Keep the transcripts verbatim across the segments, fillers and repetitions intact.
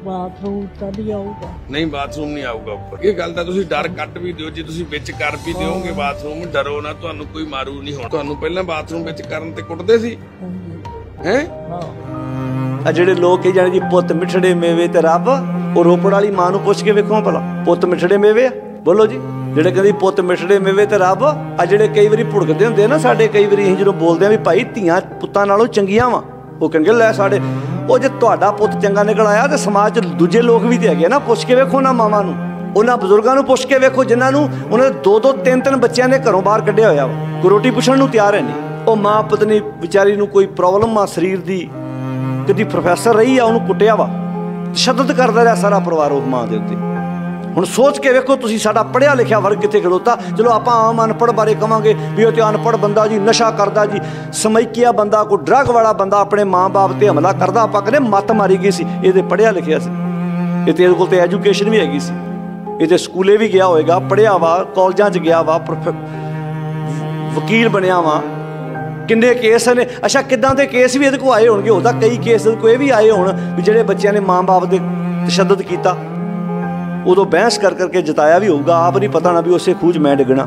Bathroom तो नहीं आऊगा। नहीं बाथरूम नहीं आऊगा ऊपर। ये गल तां तुसीं डर कट भी दिओ, जे तुसीं विच कर भी दिओगे बाथरूम, डरो ना, तुहानूं कोई मारू नहीं होना। तुहानूं पहलां बाथरूम विच करन ते कुੱਟਦੇ ਸੀ हैं? आ ਜਿਹੜੇ ਲੋਕ ਕਹੀ ਜਾਣੇ ਜੀ ਪੁੱਤ ਮਿੱਠੜੇ ਮੇਵੇ ਤੇ ਰੱਬ, ਉਹ ਰੋਪੜ ਵਾਲੀ ਮਾਂ ਨੂੰ ਪੁੱਛ ਕੇ ਵੇਖੋ ਭਲਾ, ਪੁੱਤ ਮਿੱਠੜੇ ਮੇਵੇ ਆ? ਬੋਲੋ ਜੀ। ਜਿਹੜੇ ਕਹਿੰਦੇ ਪੁੱਤ ਮਿੱਠੜੇ ਮੇਵੇ ਤੇ ਰੱਬ, ਆ ਜਿਹੜੇ ਕਈ ਵਾਰੀ ਭੁੜਕਦੇ ਹੁੰਦੇ ਨਾ ਸਾਡੇ, ਕਈ ਵਾਰੀ ਅਸੀਂ ਜਦੋਂ ਬੋਲਦੇ ਆ ਵੀ ਭਾਈ ਧੀਆਂ ਪੁੱਤਾਂ ਨਾਲੋਂ ਚੰਗੀਆਂ ਵਾ, ਉਹ ਕਹਿੰਦੇ ਲੈ ਸਾਡੇ, ਉਹ ਜੇ ਤੁਹਾਡਾ ਪੁੱਤ ਚੰਗਾ ਨਿਕਲ ਆਇਆ ਤੇ ਸਮਾਜ 'ਚ ਦੂਜੇ ਲੋਕ ਵੀ ਤੇ ਹੈਗੇ ਨਾ, ਪੁੱਛ ਕੇ ਵੇਖੋ ਨਾ ਮਾਵਾਂ ਨੂੰ, ਉਹਨਾਂ ਬਜ਼ੁਰਗਾਂ ਨੂੰ ਪੁੱਛ ਕੇ ਵੇਖੋ ਜਿਨ੍ਹਾਂ ਨੂੰ ਉਹਨਾਂ ਦੇ ਦੋ ਦੋ ਤਿੰਨ ਤਿੰਨ ਬੱਚਿਆਂ ਨੇ ਘਰੋਂ ਬਾਹਰ ਕੱਢਿਆ ਹੋਇਆ ਵਾ, ਕੋਈ ਰੋਟੀ ਪੁੱਛਣ ਨੂੰ ਤਿਆਰ ਹੈ ਨਹੀਂ। ਉਹ ਮਾਂ ਪਤਨੀ ਵਿਚਾਰੀ ਨੂੰ ਕੋਈ ਪ੍ਰੋਬਲਮ ਆ ਸਰੀਰ ਦੀ, ਕਦੀ ਪ੍ਰੋਫੈਸਰ ਰਹੀ ਆ, ਉਹਨੂੰ ਕੁੱਟਿਆ ਵਾ, ਤਸ਼ੱਦਦ ਕਰਦਾ ਰਿਹਾ ਸਾਰਾ ਪਰਿਵਾਰ ਉਹ ਮਾਂ ਦੇ ਉੱਤੇ। ਹੁਣ ਸੋਚ ਕੇ ਵੇਖੋ ਤੁਸੀਂ, ਸਾਡਾ ਪੜ੍ਹਿਆ ਲਿਖਿਆ ਵਰਗ ਕਿੱਥੇ ਖਲੋਤਾ। ਚਲੋ ਆਪਾਂ ਆਮ ਅਨਪੜ੍ਹ ਬਾਰੇ ਕਹਾਂਗੇ ਵੀ ਉਹ ਤੇ ਅਨਪੜ੍ਹ ਬੰਦਾ ਜੀ, ਨਸ਼ਾ ਕਰਦਾ ਜੀ, ਸਮੈਕੀਆ ਬੰਦਾ, ਕੋਈ ਡਰੱਗ ਵਾਲਾ ਬੰਦਾ ਆਪਣੇ ਮਾਂ ਬਾਪ ਤੇ ਹਮਲਾ ਕਰਦਾ, ਆਪਾਂ ਕਹਿੰਦੇ ਮੱਤ ਮਾਰੀ ਗਈ ਸੀ। ਇਹ ਤੇ ਪੜ੍ਹਿਆ ਲਿਖਿਆ ਸੀ, ਇਹ ਤੇ ਇਹਦੇ ਕੋਲ ਤੇ ਐਜੂਕੇਸ਼ਨ ਵੀ ਹੈਗੀ ਸੀ, ਇਹ ਤੇ ਸਕੂਲੇ ਵੀ ਗਿਆ ਹੋਏਗਾ, ਪੜ੍ਹਿਆ ਵਾ, ਕਾਲਜਾਂ 'ਚ ਗਿਆ ਵਾ, ਵਕੀਲ ਬਣਿਆ ਵਾ, ਕਿੰਨੇ ਕੇਸ ਨੇ। ਅੱਛਾ ਕਿੱਦਾਂ ਦੇ ਕੇਸ ਵੀ ਇਹਦੇ ਕੋਲ ਆਏ ਹੋਣਗੇ, ਉਹਦਾ ਕਈ ਕੇਸ ਕੋਈ ਵੀ ਆਏ ਹੋਣ ਵੀ ਜਿਹੜੇ ਬੱਚਿਆਂ ਨੇ ਮਾਂ ਬਾਪ ਦੇ ਤਸ਼ੱਦਦ ਕੀਤਾ, ਉਦੋਂ ਬਹਿਸ ਕਰ ਕਰਕੇ ਜਿਤਾਇਆ ਵੀ ਹੋਊਗਾ, ਆਪ ਨਹੀਂ ਪਤਾ ਨਾ ਵੀ ਉਸੇ ਖੂਹ 'ਚ ਮੈਂ ਡਿੱਗਣਾ।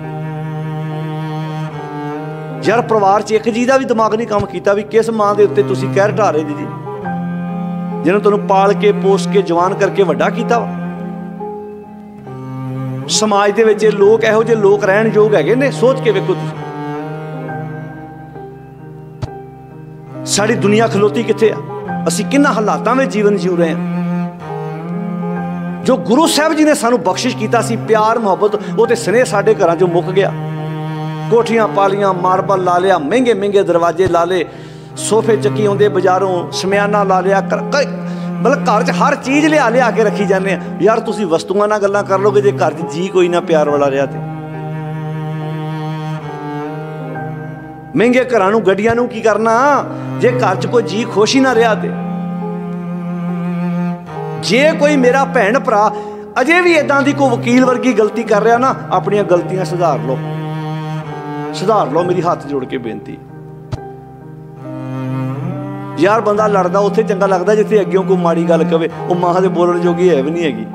ਯਾਰ ਪਰਿਵਾਰ 'ਚ ਇੱਕ ਜੀ ਦਾ ਵੀ ਦਿਮਾਗ ਨਹੀਂ ਕੰਮ ਕੀਤਾ ਵੀ ਕਿਸ ਮਾਂ ਦੇ ਉੱਤੇ ਤੁਸੀਂ ਕਹਿਰ ਢਾ ਰਹੇ ਜੀ, ਜਿਹਨੂੰ ਤੁਹਾਨੂੰ ਪਾਲ ਕੇ ਪੋਸ ਕੇ ਜਵਾਨ ਕਰਕੇ ਵੱਡਾ ਕੀਤਾ ਵਾ। ਸਮਾਜ ਦੇ ਵਿੱਚ ਲੋਕ ਇਹੋ ਜਿਹੇ ਲੋਕ ਰਹਿਣ ਯੋਗ ਹੈਗੇ ਨੇ? ਸੋਚ ਕੇ ਵੇਖੋ ਤੁਸੀਂ, ਸਾਡੀ ਦੁਨੀਆ ਖਲੋਤੀ ਕਿੱਥੇ ਆ, ਅਸੀਂ ਕਿੰਨਾ ਹਾਲਾਤਾਂ ਵਿੱਚ ਜੀਵਨ ਜੀਉ ਰਹੇ ਹਾਂ। ਜੋ ਗੁਰੂ ਸਾਹਿਬ ਜੀ ਨੇ ਸਾਨੂੰ ਬਖਸ਼ਿਸ਼ ਕੀਤਾ ਸੀ ਪਿਆਰ ਮੁਹੱਬਤ, ਉਹ ਤੇ ਸਨੇਹ ਸਾਡੇ ਘਰਾਂ 'ਚੋਂ ਮੁੱਕ ਗਿਆ। ਕੋਠੀਆਂ ਪਾ ਲੀਆਂ, ਮਾਰਬਲ ਲਾ ਲਿਆ, ਮਹਿੰਗੇ ਮਹਿੰਗੇ ਦਰਵਾਜ਼ੇ ਲਾ ਲਏ, ਸੋਫੇ ਚੱਕੀ ਆਉਂਦੇ ਬਾਜ਼ਾਰੋਂ, ਸਮਿਆਨਾ ਲਾ ਲਿਆ, ਮਤਲਬ ਘਰ 'ਚ ਹਰ ਚੀਜ਼ ਲਿਆ ਲਿਆ ਕੇ ਰੱਖੀ ਜਾਂਦੇ ਆ। ਯਾਰ ਤੁਸੀਂ ਵਸਤੂਆਂ ਨਾਲ ਗੱਲਾਂ ਕਰ ਲਓਗੇ, ਜੇ ਘਰ 'ਚ ਜੀ ਕੋਈ ਨਾ ਪਿਆਰ ਵਾਲਾ ਰਿਹਾ ਤੇ। ਮਹਿੰਗੇ ਘਰਾਂ ਨੂੰ, ਗੱਡੀਆਂ ਨੂੰ ਕੀ ਕਰਨਾ ਜੇ ਘਰ 'ਚ ਕੋਈ ਜੀ ਖੁਸ਼ ਹੀ ਨਾ ਰਿਹਾ ਤੇ। ਜੇ ਕੋਈ ਮੇਰਾ ਭੈਣ ਭਰਾ ਅਜੇ ਵੀ ਇੱਦਾਂ ਦੀ ਕੋਈ ਵਕੀਲ ਵਰਗੀ ਗਲਤੀ ਕਰ ਰਿਹਾ ਨਾ, ਆਪਣੀਆਂ ਗਲਤੀਆਂ ਸੁਧਾਰ ਲਓ, ਸੁਧਾਰ ਲਓ, ਮੇਰੀ ਹੱਥ ਜੋੜ ਕੇ ਬੇਨਤੀ। ਯਾਰ ਬੰਦਾ ਲੜਦਾ ਉੱਥੇ ਚੰਗਾ ਲੱਗਦਾ ਜਿੱਥੇ ਅੱਗਿਓਂ ਕੋਈ ਮਾੜੀ ਗੱਲ ਕਵੇ, ਉਹ ਮਾਂ ਦੇ ਬੋਲਣ ਜੋਗੀ ਹੈ ਵੀ ਨਹੀਂ ਹੈਗੀ।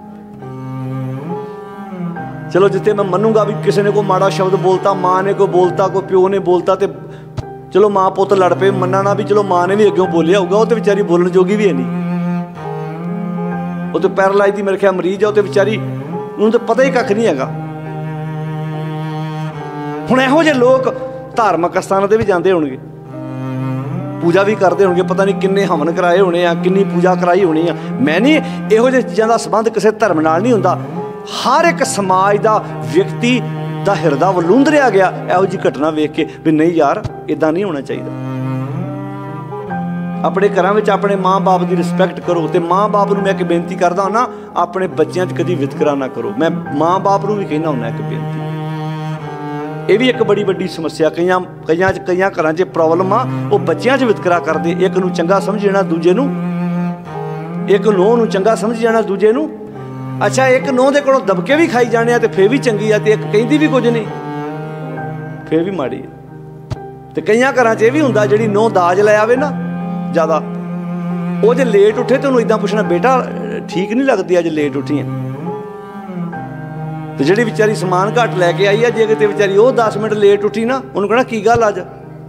ਚਲੋ ਜਿੱਥੇ ਮੈਂ ਮੰਨੂਗਾ ਵੀ ਕਿਸੇ ਨੇ ਕੋਈ ਮਾੜਾ ਸ਼ਬਦ ਬੋਲਤਾ, ਮਾਂ ਨੇ ਕੋਈ ਬੋਲਤਾ, ਕੋਈ ਪਿਓ ਨੇ ਬੋਲਤਾ, ਤੇ ਚਲੋ ਮਾਂ ਪੁੱਤ ਲੜ ਪਏ, ਮੰਨਣਾ ਵੀ ਚਲੋ ਮਾਂ ਨੇ ਵੀ ਅੱਗਿਓਂ ਬੋਲਿਆ ਹੋਊਗਾ, ਉਹ ਤੇ ਵਿਚਾਰੀ ਬੋਲਣ ਜੋਗੀ ਵੀ ਹੈ ਨਹੀਂ। ਉਹ ਤੇ ਪੈਰਾਲਾਈਜ਼ ਦੀ ਮੇਰੇ ਖਿਆਲ ਮਰੀਜ਼ ਆ, ਉਹ ਤੇ ਵਿਚਾਰੀ ਉਹਨੂੰ ਤਾਂ ਪਤਾ ਹੀ ਕੱਖ ਨਹੀਂ ਹੈਗਾ। ਹੁਣ ਇਹੋ ਜਿਹੇ ਲੋਕ ਧਾਰਮਿਕ ਅਸਥਾਨਾਂ ਤੇ ਵੀ ਜਾਂਦੇ ਹੋਣਗੇ, ਪੂਜਾ ਵੀ ਕਰਦੇ ਹੋਣਗੇ, ਪਤਾ ਨਹੀਂ ਕਿੰਨੇ ਹਵਨ ਕਰਾਏ ਹੋਣੇ ਆ, ਕਿੰਨੀ ਪੂਜਾ ਕਰਾਈ ਹੋਣੀ ਆ। ਮੈਂ ਨਹੀਂ, ਇਹੋ ਜਿਹੀ ਚੀਜ਼ਾਂ ਦਾ ਸੰਬੰਧ ਕਿਸੇ ਧਰਮ ਨਾਲ ਨਹੀਂ ਹੁੰਦਾ। ਹਰ ਇੱਕ ਸਮਾਜ ਦਾ ਵਿਅਕਤੀ ਦਾ ਹਿਰਦਾ ਵਲੂੰਦਰਿਆ ਗਿਆ ਇਹੋ ਜਿਹੀ ਘਟਨਾ ਵੇਖ ਕੇ ਵੀ ਨਹੀਂ ਯਾਰ ਇੱਦਾਂ ਨਹੀਂ ਹੋਣਾ ਚਾਹੀਦਾ। ਆਪਣੇ ਘਰਾਂ ਵਿੱਚ ਆਪਣੇ ਮਾਂ ਬਾਪ ਦੀ ਰਿਸਪੈਕਟ ਕਰੋ। ਤੇ ਮਾਂ ਬਾਪ ਨੂੰ ਮੈਂ ਇੱਕ ਬੇਨਤੀ ਕਰਦਾ ਹੁੰਦਾ, ਆਪਣੇ ਬੱਚਿਆਂ 'ਚ ਕਦੀ ਵਿਤਕਰਾ ਨਾ ਕਰੋ। ਮੈਂ ਮਾਂ ਬਾਪ ਨੂੰ ਵੀ ਕਹਿੰਦਾ ਹੁੰਦਾ ਇੱਕ ਬੇਨਤੀ, ਇਹ ਵੀ ਇੱਕ ਬੜੀ ਵੱਡੀ ਸਮੱਸਿਆ ਕਈਆਂ ਕਈਆਂ 'ਚ ਕਈਆਂ ਘਰਾਂ 'ਚ ਪ੍ਰੋਬਲਮ ਆ, ਉਹ ਬੱਚਿਆਂ 'ਚ ਵਿਤਕਰਾ ਕਰਦੇ। ਇੱਕ ਨੂੰ ਚੰਗਾ ਸਮਝ ਜਾਣਾ, ਦੂਜੇ ਨੂੰ, ਇੱਕ ਨੂੰਹ ਨੂੰ ਚੰਗਾ ਸਮਝ ਜਾਣਾ, ਦੂਜੇ ਨੂੰ। ਅੱਛਾ ਇੱਕ ਨੂੰਹ ਦੇ ਕੋਲੋਂ ਦਬਕੇ ਵੀ ਖਾਈ ਜਾਣੇ ਆ ਤੇ ਫੇਰ ਵੀ ਚੰਗੀ ਆ, ਤੇ ਇੱਕ ਕਹਿੰਦੀ ਵੀ ਕੁਝ ਨਹੀਂ ਫੇਰ ਵੀ ਮਾੜੀ ਆ। ਤੇ ਕਈਆਂ ਘਰਾਂ 'ਚ ਇਹ ਵੀ ਹੁੰਦਾ, ਜਿਹੜੀ ਨੂੰਹ ਦਾਜ ਲੈ ਆਵੇ ਨਾ ਜ਼ਿਆਦਾ, ਉਹ ਜੇ ਲੇਟ ਉੱਠੇ ਤੇ ਉਹਨੂੰ ਇੱਦਾਂ ਪੁੱਛਣਾ, ਬੇਟਾ ਠੀਕ ਨਹੀਂ ਲੱਗਦੀ ਅੱਜ ਲੇਟ ਉੱਠੀ ਆ। ਤੇ ਜਿਹੜੀ ਵਿਚਾਰੀ ਸਮਾਨ ਘੱਟ ਲੈ ਕੇ ਆਈ ਆ, ਜੇ ਕਿਤੇ ਵਿਚਾਰੀ ਉਹ ਦਸ ਮਿੰਟ ਲੇਟ ਉੱਠੀ ਨਾ, ਉਹਨੂੰ ਕਹਿਣਾ ਕੀ ਗੱਲ ਅੱਜ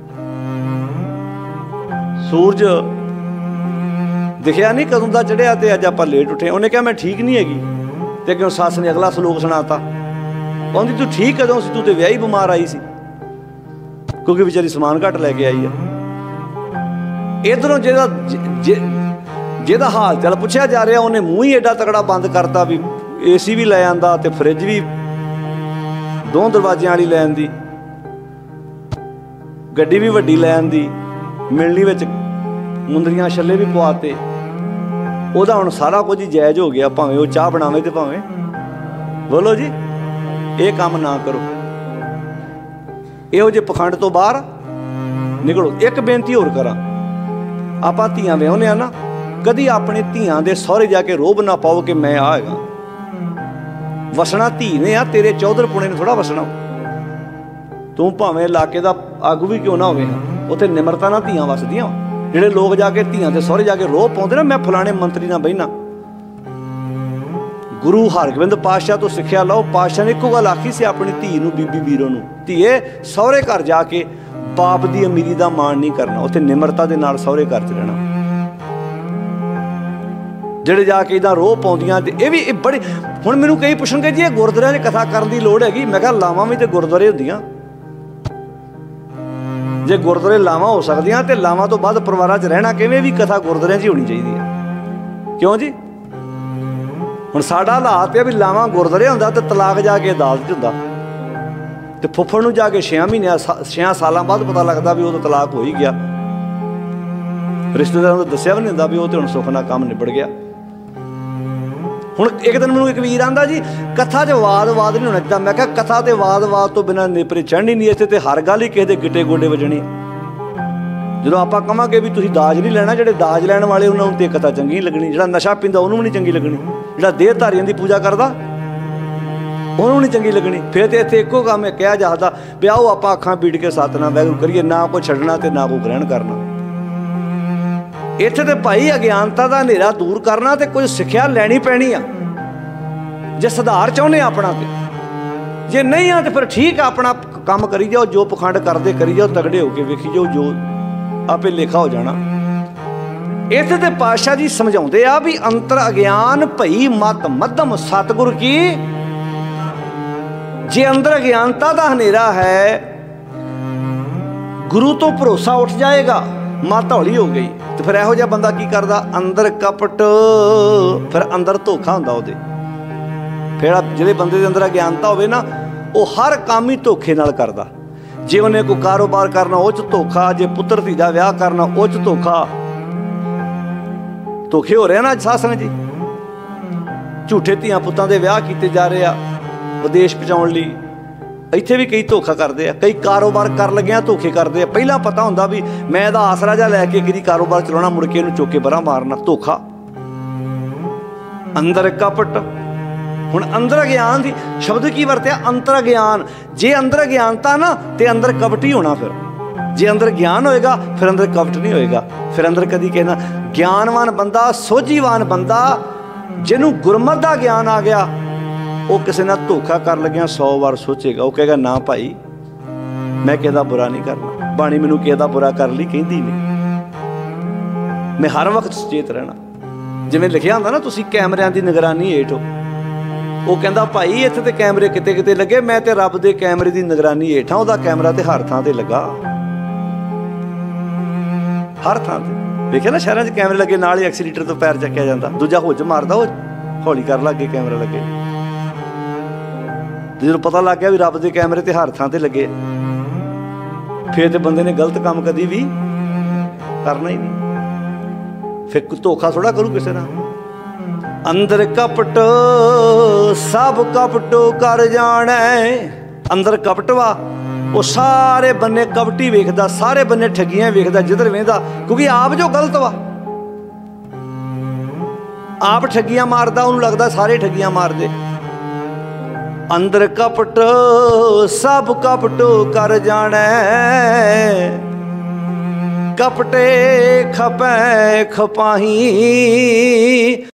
ਸੂਰਜ ਦਿਖਿਆ ਨਹੀਂ ਕਦੋਂ ਦਾ ਚੜਿਆ ਤੇ ਅੱਜ ਆਪਾਂ ਲੇਟ ਉੱਠੇ। ਉਹਨੇ ਕਿਹਾ ਮੈਂ ਠੀਕ ਨਹੀਂ ਹੈਗੀ, ਤੇ ਅੱਗੇ ਸੱਸ ਨੇ ਅਗਲਾ ਸਲੋਕ ਸੁਣਾਤਾ, ਕਹਿੰਦੀ ਤੂੰ ਠੀਕ ਕਦੋਂ ਸੀ, ਤੂੰ ਤੇ ਵਿਆਹੀ ਬਿਮਾਰ ਆਈ ਸੀ, ਕਿਉਂਕਿ ਵਿਚਾਰੀ ਸਮਾਨ ਘੱਟ ਲੈ ਕੇ ਆਈ ਆ। ਇੱਧਰੋਂ ਜਿਹਦਾ ਜਿਹਦਾ ਹਾਲ ਚਾਲ ਪੁੱਛਿਆ ਜਾ ਰਿਹਾ, ਉਹਨੇ ਮੂੰਹ ਹੀ ਐਡਾ ਤਕੜਾ ਬੰਦ ਕਰਤਾ ਵੀ ਏ ਸੀ ਵੀ ਲੈ ਆਂਦਾ ਤੇ ਫਰਿੱਜ ਵੀ ਦੋ ਦਰਵਾਜ਼ਿਆਂ ਵਾਲੀ ਲੈ ਆਂਦੀ, ਗੱਡੀ ਵੀ ਵੱਡੀ ਲੈ ਆਂਦੀ, ਮਿਲਣੀ ਵਿੱਚ ਮੁੰਦਰੀਆਂ ਛੱਲੇ ਵੀ ਪਵਾਤੇ। ਉਹਦਾ ਹੁਣ ਸਾਰਾ ਕੁਝ ਹੀ ਜਾਇਜ਼ ਹੋ ਗਿਆ, ਭਾਵੇਂ ਉਹ ਚਾਹ ਬਣਾਵੇ ਤੇ ਭਾਵੇਂ। ਬੋਲੋ ਜੀ, ਇਹ ਕੰਮ ਨਾ ਕਰੋ, ਇਹੋ ਜਿਹੇ ਪਖੰਡ ਤੋਂ ਬਾਹਰ ਨਿਕਲੋ। ਇੱਕ ਬੇਨਤੀ ਹੋਰ ਕਰਾਂ, ਆਪਾਂ ਧੀਆਂ ਵਿਆਹੁੰਦੇ ਆ ਨਾ, ਕਦੀ ਆਪਣੇ ਧੀਆਂ ਦੇ ਸਹੁਰੇ ਜਾ ਕੇ ਰੋਬ ਨਾ ਪਾਓ ਕਿ ਮੈਂ ਆ ਹੈਗਾ। ਵਸਣਾ ਧੀ ਨੇ ਆ, ਤੇਰੇ ਚੌਧਰ ਪੁਣੇ ਨੇ ਥੋੜਾ ਵਸਣਾ। ਤੂੰ ਭਾਵੇਂ ਇਲਾਕੇ ਦਾ ਆਗੂ ਵੀ ਕਿਉਂ ਨਾ ਹੋਵੇ, ਉੱਥੇ ਨਿਮਰਤਾ ਨਾਲ ਧੀਆਂ ਵਸਦੀਆਂ। ਜਿਹੜੇ ਲੋਕ जाके ਧੀਆਂ ਦੇ ਸਹੁਰੇ ਜਾ ਕੇ ਰੋਹ ਪਾਉਂਦੇ ਨਾ, मैं फलाने मंत्री ਨਾਲ बहना। गुरु हरगोबिंद पातशाह तो सिक्ख्या लो। पातशाह ने एको गल आखी सी अपनी धी नूं, बीबी वीरों नूं, धीए सहुरे घर जाके बाप की अमीरी का माण नहीं करना, उत्थे निमरता दे नाल सहुरे घर च रहना। ਜਿਹੜੇ जाके इदा रोह पाउंदियां ते इह भी बड़े हुण मैनूं कई पुछणगे जी, गुरुद्वारिਆਂ 'ਚ कथा करन दी लोड़ हैगी? मैं कहा लावां भी तो गुरुद्वारे हुंदियां। जे गुरुद्वारे लावां हो सकदियां ते लावां तो बाद परिवारां 'ਚ रहना किवें? भी कथा गुरुद्वारिਆਂ 'ਚ ही होनी चाहिदी है। क्यों जी? ਹੁਣ ਸਾਡਾ ਹਾਲਾਤ ਹੈ ਵੀ ਲਾਵਾਂ ਗੁਰਦੁਆਰੇ ਹੁੰਦਾ ਤੇ ਤਲਾਕ ਜਾ ਕੇ ਅਦਾਲਤ 'ਚ ਹੁੰਦਾ, ਤੇ ਫੁੱਫੜ ਨੂੰ ਜਾ ਕੇ ਛੇ ਮਹੀਨਿਆਂ ਛੇ ਸਾਲਾਂ ਬਾਅਦ ਪਤਾ ਲੱਗਦਾ ਵੀ ਉਹ ਤਾਂ ਤਲਾਕ ਹੋ ਹੀ ਗਿਆ। ਰਿਸ਼ਤੇਦਾਰਾਂ ਨੂੰ ਦੱਸਿਆ ਵੀ ਨਹੀਂ ਹੁੰਦਾ ਵੀ ਉਹ ਤੇ ਹੁਣ ਸੁੱਖ ਨਾਲ ਕੰਮ ਨਿਬੜ ਗਿਆ। ਹੁਣ ਇੱਕ ਦਿਨ ਮੈਨੂੰ ਇੱਕ ਵੀਰ ਆਂਦਾ ਜੀ ਕਥਾ 'ਚ ਵਾਦ ਵਾਦ ਨਹੀਂ ਹੋਣਾ ਚਾਹੀਦਾ। ਮੈਂ ਕਿਹਾ ਕਥਾ ਤੇ ਵਾਦ ਵਾਦ ਤੋਂ ਬਿਨਾਂ ਨੇਪਰੇ ਚੜ੍ਹਨੀ ਨਹੀਂ ਇੱਥੇ, ਤੇ ਹਰ ਗੱਲ ਹੀ ਕਿਸੇ ਦੇ ਗਿੱਟੇ ਗੋਡੇ ਵੱਜਣੀ। ਜਦੋਂ ਆਪਾਂ ਕਹਾਂਗੇ ਵੀ ਤੁਸੀਂ ਦਾਜ ਨਹੀਂ ਲੈਣਾ, ਜਿਹੜੇ ਦਾਜ ਲੈਣ ਵਾਲੇ ਉਹਨਾਂ ਨੂੰ ਤੇ ਕਥਾ ਚੰਗੀ ਨਹੀਂ ਲੱਗਣੀ, ਜਿਹੜਾ ਨਸ਼ਾ ਪੀਂਦਾ ਉਹਨੂੰ ਵੀ ਨਹੀਂ ਚੰਗੀ ਲੱਗਣੀ, ਜਿਹੜਾ ਦੇਹਧਾਰੀਆਂ ਦੀ ਪੂਜਾ ਕਰਦਾ ਉਹਨੂੰ ਨਹੀਂ ਚੰਗੀ ਲੱਗਣੀ। ਫਿਰ ਤੇ ਇੱਥੇ ਇੱਕੋ ਕੰਮ ਕਿਹਾ ਜਾਂਦਾ ਵੀ ਆਓ ਆਪਾਂ ਅੱਖਾਂ ਪੀੜ ਕੇ ਸਤਿਨਾਮ ਵਾਹਿਗੁਰੂ ਕਰੀਏ, ਨਾ ਕੋਈ ਛੱਡਣਾ ਤੇ ਨਾ ਕੋਈ ਗ੍ਰਹਿਣ ਕਰਨਾ। ਇੱਥੇ ਤੇ ਭਾਈ ਅਗਿਆਨਤਾ ਦਾ ਹਨੇਰਾ ਦੂਰ ਕਰਨਾ ਤੇ ਕੁਝ ਸਿੱਖਿਆ ਲੈਣੀ ਪੈਣੀ ਆ ਜੇ ਸੁਧਾਰ ਚਾਹੁੰਦੇ ਆ ਆਪਣਾ। ਤੇ ਜੇ ਨਹੀਂ ਆ ਤੇ ਫਿਰ ਠੀਕ ਆ, ਆਪਣਾ ਕੰਮ ਕਰੀ ਜਾਓ, ਜੋ ਪਖੰਡ ਕਰਦੇ ਕਰੀ ਜਾਓ, ਤਗੜੇ ਹੋ ਕੇ ਵੇਖੀ ਜਾਓ, ਜੋ ਆਪੇ ਲੇਖਾ ਹੋ ਜਾਣਾ। ਇੱਥੇ ਤੇ ਪਾਤਸ਼ਾਹ ਜੀ ਸਮਝਾਉਂਦੇ ਆ ਵੀ ਅੰਤਰ ਅਗਿਆਨ ਭਈ ਮਤ ਮੱਧਮ ਸਤਿਗੁਰ ਕੀ। ਜੇ ਅੰਦਰ ਅਗਿਆਨਤਾ ਦਾ ਹਨੇਰਾ ਹੈ, ਗੁਰੂ ਤੋਂ ਭਰੋਸਾ ਉੱਠ ਜਾਏਗਾ, ਮਤ ਹੌਲੀ ਹੋ ਗਈ, ਤੇ ਫਿਰ ਇਹੋ ਜਿਹਾ ਬੰਦਾ ਕੀ ਕਰਦਾ? ਅੰਦਰ ਕਪਟ, ਫਿਰ ਅੰਦਰ ਧੋਖਾ ਹੁੰਦਾ ਉਹਦੇ। ਫਿਰ ਜਿਹੜੇ ਬੰਦੇ ਦੇ ਅੰਦਰ ਅਗਿਆਨਤਾ ਹੋਵੇ ਨਾ, ਉਹ ਹਰ ਕੰਮ ਹੀ ਧੋਖੇ ਨਾਲ ਕਰਦਾ। ਜੇ ਉਹਨੇ ਕੋਈ ਕਾਰੋਬਾਰ ਕਰਨਾ ਉਹ 'ਚ ਧੋਖਾ, ਜੇ ਪੁੱਤਰ ਧੀ ਦਾ ਵਿਆਹ ਕਰਨਾ ਉਹ 'ਚ ਧੋਖਾ। ਧੋਖੇ ਹੋ ਰਹੇ ਨਾ ਅੱਜ ਸਾਧ ਸੰਗਤ ਜੀ, ਝੂਠੇ ਧੀਆਂ ਪੁੱਤਾਂ ਦੇ ਵਿਆਹ ਕੀਤੇ ਜਾ ਰਹੇ ਆ ਵਿਦੇਸ਼ ਪਹੁੰਚਾਉਣ ਲਈ। ਇੱਥੇ ਵੀ ਕਈ ਧੋਖਾ ਕਰਦੇ ਆ, ਕਈ ਕਾਰੋਬਾਰ ਕਰ ਲੱਗਿਆ ਧੋਖੇ ਕਰਦੇ ਆ। ਪਹਿਲਾਂ ਪਤਾ ਹੁੰਦਾ ਵੀ ਮੈਂ ਇਹਦਾ ਆਸਰਾ ਜਿਹਾ ਲੈ ਕੇ ਕਿਹਦੀ ਕਾਰੋਬਾਰ ਚਲਾਉਣਾ, ਮੁੜ ਕੇ ਇਹਨੂੰ ਚੁੱਕ ਕੇ ਬਰਾਂ ਮਾਰਨਾ, ਧੋਖਾ। ਅੰਦਰ ਕਪਟ। ਹੁਣ ਅੰਦਰ ਗਿਆਨ ਦੀ ਸ਼ਬਦ ਕੀ ਵਰਤਿਆ? ਅੰਤਰ ਗਿਆਨ। ਜੇ ਅੰਦਰ ਗਿਆਨਤਾ ਨਾ ਤੇ ਅੰਦਰ ਕਪਟ ਹੀ ਹੋਣਾ। ਫਿਰ ਜੇ ਅੰਦਰ ਗਿਆਨ ਹੋਏਗਾ ਫਿਰ ਅੰਦਰ ਕਪਟ ਨਹੀਂ ਹੋਏਗਾ। ਫਿਰ ਅੰਦਰ ਕਦੀ ਕਹਿਣਾ ਗਿਆਨਵਾਨ ਬੰਦਾ, ਸੋਝੀਵਾਨ ਬੰਦਾ, ਜਿਹਨੂੰ ਗੁਰਮਤਿ ਦਾ ਗਿਆਨ ਆ ਗਿਆ, ਉਹ ਕਿਸੇ ਨਾਲ ਧੋਖਾ ਕਰ ਲੱਗਿਆ ਸੌ ਵਾਰ ਸੋਚੇਗਾ। ਉਹ ਕਹੇਗਾ ਨਾ ਭਾਈ ਮੈਂ ਕਿਸੇ ਦਾ ਬੁਰਾ ਨਹੀਂ ਕਰਨਾ, ਬਾਣੀ ਮੈਨੂੰ ਕਿਸੇ ਦਾ ਬੁਰਾ ਕਰਨ ਲਈ ਕਹਿੰਦੀ ਨਹੀਂ, ਮੈਂ ਹਰ ਵਕਤ ਸੁਚੇਤ ਰਹਿਣਾ। ਜਿਵੇਂ ਲਿਖਿਆ ਹੁੰਦਾ ਨਾ, ਤੁਸੀਂ ਕੈਮਰਿਆਂ ਦੀ ਨਿਗਰਾਨੀ ਹੇਠ ਹੋ। ਉਹ ਕਹਿੰਦਾ ਭਾਈ ਇੱਥੇ ਤੇ ਕੈਮਰੇ ਕਿਤੇ ਕਿਤੇ ਲੱਗੇ, ਮੈਂ ਤੇ ਰੱਬ ਦੇ ਕੈਮਰੇ ਦੀ ਨਿਗਰਾਨੀ ਹੇਠਾਂ। ਉਹਦਾ ਕੈਮਰਾ ਤੇ ਹਰ ਥਾਂ ਤੇ ਲੱਗਾ, ਹਰ ਥਾਂ ਤੇ। ਵੇਖਿਆ ਨਾ ਸ਼ਹਿਰਾਂ 'ਚ ਕੈਮਰੇ ਲੱਗੇ, ਨਾਲ ਹੀ ਐਕਸੀਲੇਟਰ ਤੋਂ ਪੈਰ ਚੱਕਿਆ ਜਾਂਦਾ, ਦੂਜਾ ਹੁੱਜ ਮਾਰਦਾ, ਉਹ ਹੌਲੀ ਕਰ ਲੱਗੇ ਕੈਮਰਾ ਲੱਗੇ। ਜਦੋਂ ਪਤਾ ਲੱਗ ਗਿਆ ਵੀ ਰੱਬ ਦੇ ਕੈਮਰੇ ਤੇ ਹਰ ਥਾਂ ਤੇ ਲੱਗੇ, ਫਿਰ ਤੇ ਬੰਦੇ ਨੇ ਗਲਤ ਕੰਮ ਕਦੀ ਵੀ ਕਰਨਾ ਹੀ ਨਹੀਂ। ਫਿਰ ਕੋਈ ਧੋਖਾ ਥੋੜਾ ਕਰੂ ਕਿਸੇ ਨਾਲ। ਅੰਦਰ ਕਪਟ ਸਭ ਕਪਟੋ ਕਰ ਜਾਣਾ। ਅੰਦਰ ਕਪਟ ਵਾ, ਉਹ ਸਾਰੇ ਬੰਨੇ ਕਪਟੀ ਵੇਖਦਾ, ਸਾਰੇ ਬੰਨੇ ਠੱਗੀਆਂ ਵੇਖਦਾ, ਜਿੱਧਰ ਵੇਖਦਾ, ਕਿਉਂਕਿ ਆਪ ਜੋ ਗਲਤ ਵਾ, ਆਪ ਠੱਗੀਆਂ ਮਾਰਦਾ, ਉਹਨੂੰ ਲੱਗਦਾ ਸਾਰੇ ਠੱਗੀਆਂ ਮਾਰਦੇ। ਅੰਦਰ ਕਪਟ ਸਭ ਕਪਟੋ ਕਰ ਜਾਣਾ। ਕਪਟੇ ਖਪੈ ਖਪਾਹੀ।